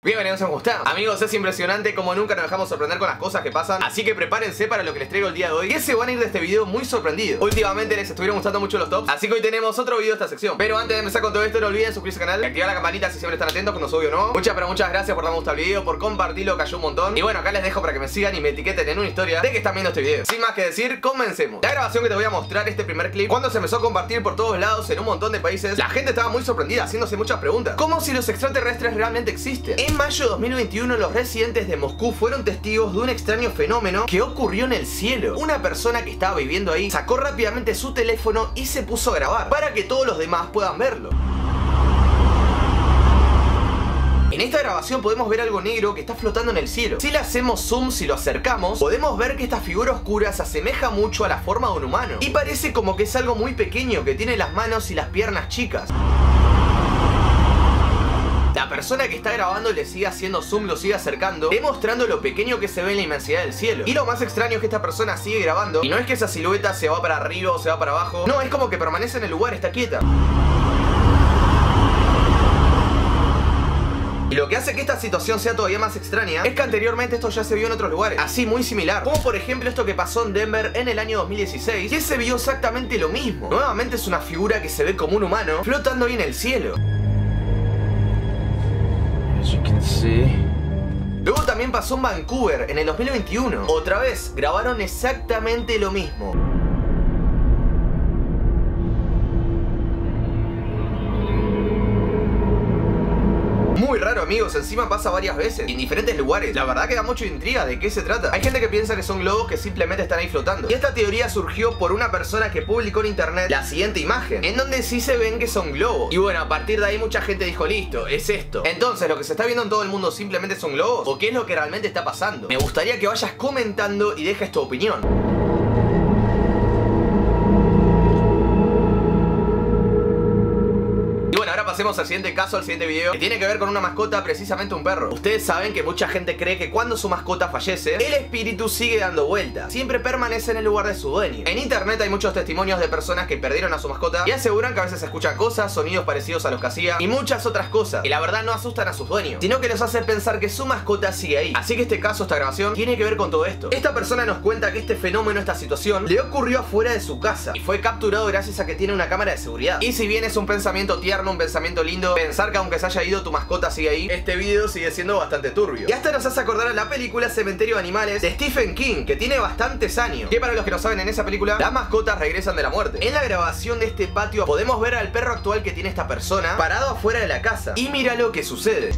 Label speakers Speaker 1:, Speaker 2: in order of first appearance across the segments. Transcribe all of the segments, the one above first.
Speaker 1: Bienvenidos a Gustavo. Amigos, es impresionante como nunca nos dejamos sorprender con las cosas que pasan. Así que prepárense para lo que les traigo el día de hoy, que se van a ir de este video muy sorprendidos. Últimamente les estuvieron gustando mucho los tops, así que hoy tenemos otro video de esta sección. Pero antes de empezar con todo esto, no olviden suscribirse al canal y activar la campanita si siempre están atentos cuando subo video nuevo. Muchas gracias por darme me gusta al video, por compartirlo, que ayuda un montón. Y bueno, acá les dejo para que me sigan y me etiqueten en una historia de que están viendo este video. Sin más que decir, comencemos. La grabación que te voy a mostrar, este primer clip, cuando se empezó a compartir por todos lados en un montón de países, la gente estaba muy sorprendida, haciéndose muchas preguntas. ¿Cómo si los extraterrestres realmente existen? En mayo de 2021, los residentes de Moscú fueron testigos de un extraño fenómeno que ocurrió en el cielo. Una persona que estaba viviendo ahí sacó rápidamente su teléfono y se puso a grabar para que todos los demás puedan verlo. En esta grabación podemos ver algo negro que está flotando en el cielo. Si le hacemos zoom, si lo acercamos, podemos ver que esta figura oscura se asemeja mucho a la forma de un humano. Y parece como que es algo muy pequeño, que tiene las manos y las piernas chicas. La persona que está grabando le sigue haciendo zoom, lo sigue acercando, demostrando lo pequeño que se ve en la inmensidad del cielo. Y lo más extraño es que esta persona sigue grabando, y no es que esa silueta se va para arriba o se va para abajo. No, es como que permanece en el lugar, está quieta. Y lo que hace que esta situación sea todavía más extraña es que anteriormente esto ya se vio en otros lugares, así muy similar, como por ejemplo esto que pasó en Denver en el año 2016, que se vio exactamente lo mismo. Nuevamente es una figura que se ve como un humano flotando ahí en el cielo. Luego también pasó en Vancouver en el 2021. Otra vez grabaron exactamente lo mismo. Muy raro, amigos, encima pasa varias veces en diferentes lugares. La verdad que da mucha intriga de qué se trata. Hay gente que piensa que son globos que simplemente están ahí flotando. Y esta teoría surgió por una persona que publicó en internet la siguiente imagen, en donde sí se ven que son globos. Y bueno, a partir de ahí mucha gente dijo, listo, es esto. Entonces, ¿lo que se está viendo en todo el mundo simplemente son globos? ¿O qué es lo que realmente está pasando? Me gustaría que vayas comentando y dejes tu opinión. Pasemos al siguiente caso, al siguiente video, que tiene que ver con una mascota, precisamente un perro. Ustedes saben que mucha gente cree que cuando su mascota fallece, el espíritu sigue dando vueltas, siempre permanece en el lugar de su dueño. En internet hay muchos testimonios de personas que perdieron a su mascota y aseguran que a veces escuchan cosas, sonidos parecidos a los que hacía y muchas otras cosas que la verdad no asustan a sus dueños, sino que los hace pensar que su mascota sigue ahí. Así que este caso, esta grabación, tiene que ver con todo esto. Esta persona nos cuenta que este fenómeno, esta situación, le ocurrió afuera de su casa y fue capturado gracias a que tiene una cámara de seguridad. Y si bien es un pensamiento tierno, un pensamiento lindo, pensar que aunque se haya ido tu mascota sigue ahí, este video sigue siendo bastante turbio. Y hasta nos hace acordar a la película Cementerio de Animales de Stephen King, que tiene bastantes años, que para los que no saben, en esa película las mascotas regresan de la muerte. En la grabación de este patio podemos ver al perro actual que tiene esta persona parado afuera de la casa. Y mira lo que sucede.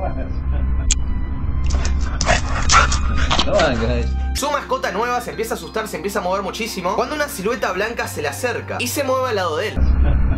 Speaker 1: Su mascota nueva se empieza a asustar, se empieza a mover muchísimo, cuando una silueta blanca se le acerca y se mueve al lado de él.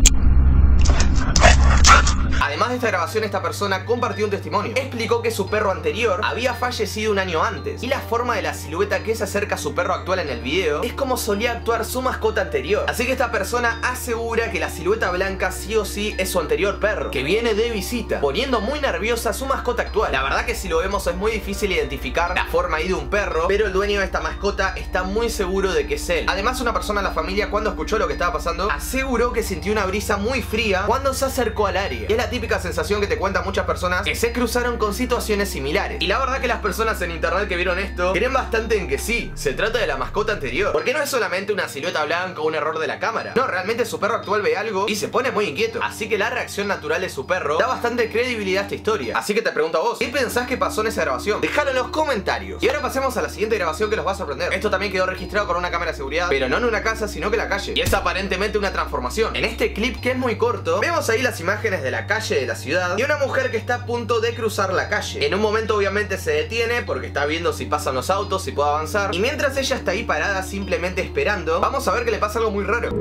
Speaker 1: Además de esta grabación, esta persona compartió un testimonio. Explicó que su perro anterior había fallecido un año antes, y la forma de la silueta que se acerca a su perro actual en el video es como solía actuar su mascota anterior. Así que esta persona asegura que la silueta blanca sí o sí es su anterior perro, que viene de visita, poniendo muy nerviosa a su mascota actual. La verdad que si lo vemos es muy difícil identificar la forma ahí de un perro, pero el dueño de esta mascota está muy seguro de que es él. Además, una persona de la familia, cuando escuchó lo que estaba pasando, aseguró que sintió una brisa muy fría cuando se acercó al área. Y es la típica sensación que te cuentan muchas personas que se cruzaron con situaciones similares. Y la verdad que las personas en internet que vieron esto creen bastante en que sí, se trata de la mascota anterior, porque no es solamente una silueta blanca o un error de la cámara. No, realmente su perro actual ve algo y se pone muy inquieto. Así que la reacción natural de su perro da bastante credibilidad a esta historia. Así que te pregunto a vos, ¿qué pensás que pasó en esa grabación? Déjalo en los comentarios. Y ahora pasemos a la siguiente grabación que los va a sorprender. Esto también quedó registrado con una cámara de seguridad, pero no en una casa, sino que en la calle. Y es aparentemente una transformación. En este clip, que es muy corto, vemos ahí las imágenes de la calle de la ciudad y una mujer que está a punto de cruzar la calle. En un momento obviamente se detiene porque está viendo si pasan los autos, si puede avanzar, y mientras ella está ahí parada simplemente esperando, vamos a ver que le pasa algo muy raro.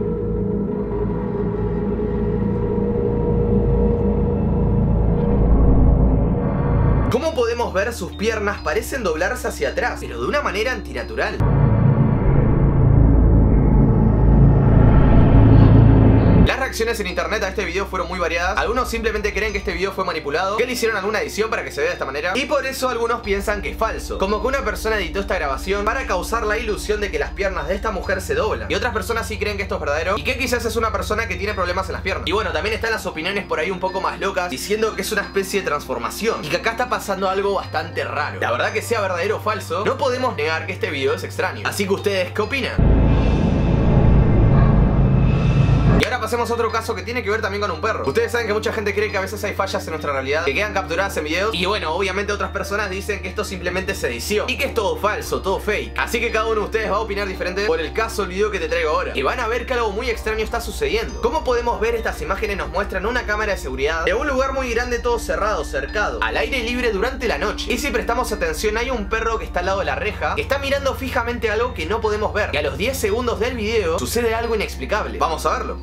Speaker 1: Como podemos ver, sus piernas parecen doblarse hacia atrás, pero de una manera antinatural. Las reacciones en internet a este video fueron muy variadas. Algunos simplemente creen que este video fue manipulado, que le hicieron alguna edición para que se vea de esta manera, y por eso algunos piensan que es falso, como que una persona editó esta grabación para causar la ilusión de que las piernas de esta mujer se doblan, y otras personas sí creen que esto es verdadero y que quizás es una persona que tiene problemas en las piernas. Y bueno, también están las opiniones por ahí un poco más locas diciendo que es una especie de transformación y que acá está pasando algo bastante raro. La verdad, que sea verdadero o falso, no podemos negar que este video es extraño. Así que ustedes, ¿qué opinan? Y ahora pasemos a otro caso que tiene que ver también con un perro. Ustedes saben que mucha gente cree que a veces hay fallas en nuestra realidad que quedan capturadas en videos, y bueno, obviamente otras personas dicen que esto simplemente es edición y que es todo falso, todo fake. Así que cada uno de ustedes va a opinar diferente por el caso del video que te traigo ahora, y van a ver que algo muy extraño está sucediendo. Como podemos ver, estas imágenes nos muestran una cámara de seguridad de un lugar muy grande, todo cerrado, cercado, al aire libre durante la noche. Y si prestamos atención, hay un perro que está al lado de la reja, que está mirando fijamente algo que no podemos ver, y a los 10 segundos del video sucede algo inexplicable. Vamos a verlo.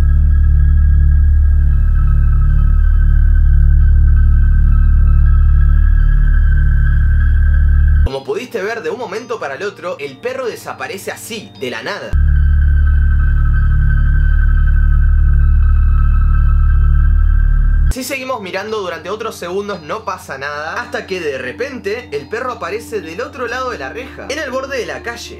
Speaker 1: Como pudiste ver, de un momento para el otro, el perro desaparece así, de la nada. Si seguimos mirando durante otros segundos no pasa nada, hasta que de repente el perro aparece del otro lado de la reja, en el borde de la calle.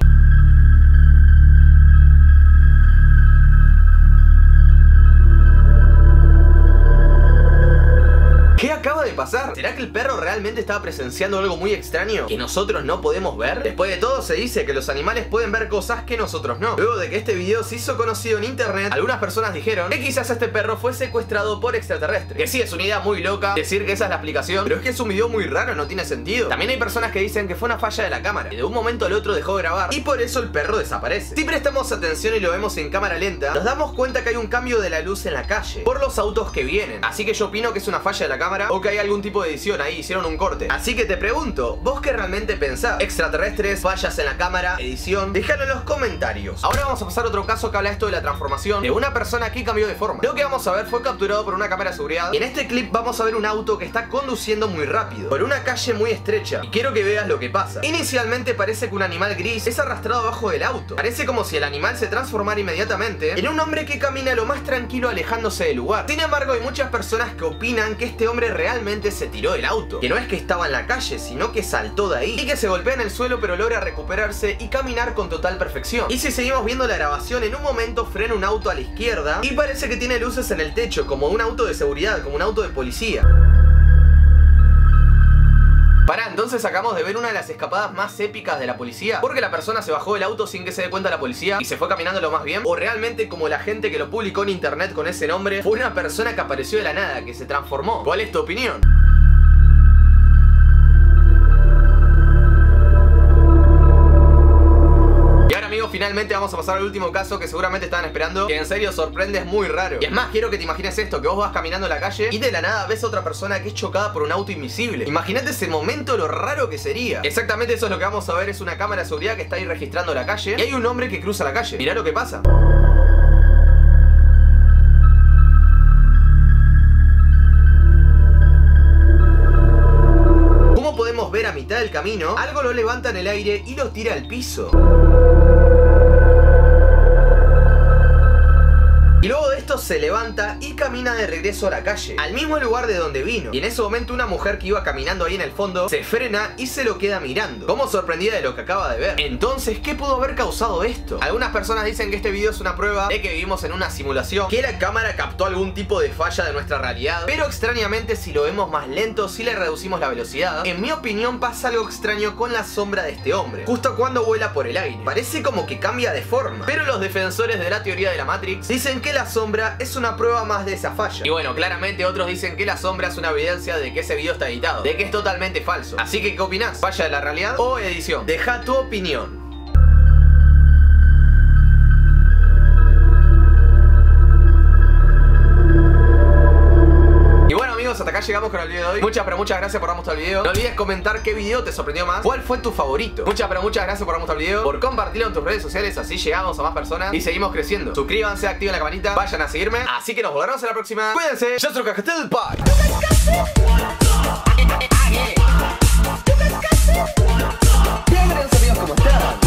Speaker 1: ¿Qué acaba de pasar? ¿Será que el perro realmente estaba presenciando algo muy extraño que nosotros no podemos ver? Después de todo, se dice que los animales pueden ver cosas que nosotros no. Luego de que este video se hizo conocido en internet, algunas personas dijeron que quizás este perro fue secuestrado por extraterrestres. Que sí, es una idea muy loca decir que esa es la explicación, pero es que es un video muy raro, no tiene sentido. También hay personas que dicen que fue una falla de la cámara, que de un momento al otro dejó de grabar y por eso el perro desaparece. Si prestamos atención y lo vemos en cámara lenta, nos damos cuenta que hay un cambio de la luz en la calle por los autos que vienen. Así que yo opino que es una falla de la cámara, o que hay algún tipo de edición ahí, hicieron un corte. Así que te pregunto, ¿vos qué realmente pensás? ¿Extraterrestres, fallas en la cámara, edición? Déjalo en los comentarios. Ahora vamos a pasar a otro caso que habla esto de la transformación de una persona que cambió de forma. Lo que vamos a ver fue capturado por una cámara de seguridad, y en este clip vamos a ver un auto que está conduciendo muy rápido por una calle muy estrecha, y quiero que veas lo que pasa. Inicialmente parece que un animal gris es arrastrado abajo del auto. Parece como si el animal se transformara inmediatamente en un hombre que camina lo más tranquilo, alejándose del lugar. Sin embargo, hay muchas personas que opinan que este hombre realmente se tiró del auto, que no es que estaba en la calle, sino que saltó de ahí y que se golpea en el suelo, pero logra recuperarse y caminar con total perfección. Y si seguimos viendo la grabación, en un momento frena un auto a la izquierda y parece que tiene luces en el techo, como un auto de seguridad, como un auto de policía. Pará, entonces acabamos de ver una de las escapadas más épicas de la policía, porque la persona se bajó del auto sin que se dé cuenta la policía y se fue caminando lo más bien, o realmente, como la gente que lo publicó en internet con ese nombre, fue una persona que apareció de la nada, que se transformó. ¿Cuál es tu opinión? Finalmente vamos a pasar al último caso que seguramente estaban esperando, que en serio sorprende, es muy raro. Y es más, quiero que te imagines esto, que vos vas caminando en la calle y de la nada ves a otra persona que es chocada por un auto invisible. Imagínate ese momento, lo raro que sería. Exactamente eso es lo que vamos a ver, es una cámara de seguridad que está ahí registrando la calle y hay un hombre que cruza la calle. Mirá lo que pasa. Como podemos ver, a mitad del camino, algo lo levanta en el aire y lo tira al piso. Y luego de esto se levanta y camina de regreso a la calle, al mismo lugar de donde vino. Y en ese momento una mujer que iba caminando ahí en el fondo se frena y se lo queda mirando, como sorprendida de lo que acaba de ver. Entonces, ¿qué pudo haber causado esto? Algunas personas dicen que este video es una prueba de que vivimos en una simulación, que la cámara captó algún tipo de falla de nuestra realidad. Pero extrañamente, si lo vemos más lento, si le reducimos la velocidad, en mi opinión pasa algo extraño con la sombra de este hombre, justo cuando vuela por el aire. Parece como que cambia de forma. Pero los defensores de la teoría de la Matrix dicen que la sombra es una prueba más de esa falla. Y bueno, claramente otros dicen que la sombra es una evidencia de que ese video está editado, de que es totalmente falso. Así que, ¿qué opinás? ¿Falla de la realidad o edición? Deja tu opinión. Hasta acá llegamos con el video de hoy. Muchas gracias por haber mostrado el video. No olvides comentar qué video te sorprendió más, cuál fue tu favorito. Muchas gracias por haber mostrado el video, por compartirlo en tus redes sociales, así llegamos a más personas y seguimos creciendo. Suscríbanse, activen la campanita, vayan a seguirme. Así que nos volveremos en la próxima. Cuídense, yo soy Cajetel Pie. Bienvenidos amigos, ¿cómo están?